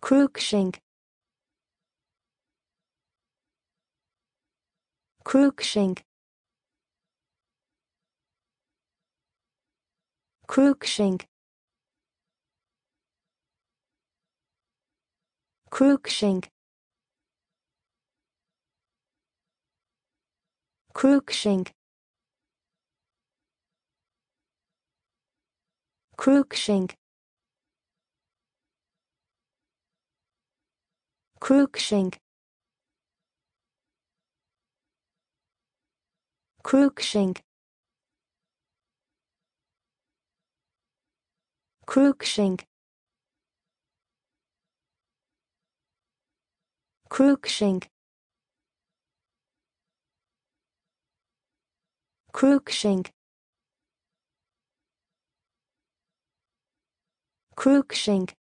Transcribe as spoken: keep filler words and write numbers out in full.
Cruickshank. Cruickshank. Cruickshank. Cruickshank. Cruickshank. Cruickshank. Cruickshank. Cruickshank. Cruickshank. Cruickshank. Cruickshank. Cruickshank.